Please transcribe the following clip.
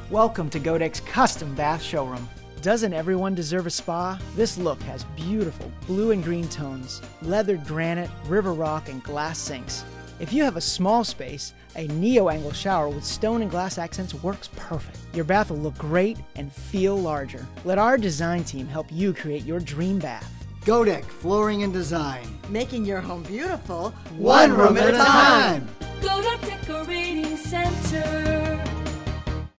Welcome to Goedecke's custom bath showroom. Doesn't everyone deserve a spa? This look has beautiful blue and green tones, leathered granite, river rock, and glass sinks. If you have a small space, a neo-angle shower with stone and glass accents works perfect. Your bath will look great and feel larger. Let our design team help you create your dream bath. Goedecke Flooring and Design. Making your home beautiful, One room at a time. Goedecke Decorating Center.